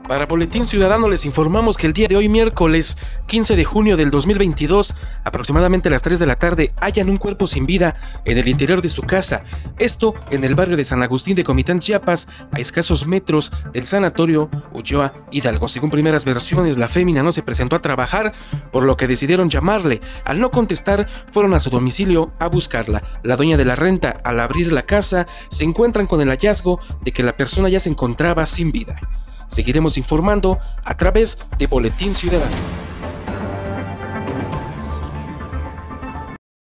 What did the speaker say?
Para Boletín Ciudadano les informamos que el día de hoy, miércoles 15 de junio del 2022, aproximadamente a las 3 de la tarde, hallan un cuerpo sin vida en el interior de su casa. Esto en el barrio de San Agustín de Comitán, Chiapas, a escasos metros del sanatorio Ulloa Hidalgo. Según primeras versiones, la fémina no se presentó a trabajar, por lo que decidieron llamarle. Al no contestar, fueron a su domicilio a buscarla. La dueña de la renta, al abrir la casa, se encuentran con el hallazgo de que la persona ya se encontraba sin vida. Seguiremos informando a través de Boletín Ciudadano.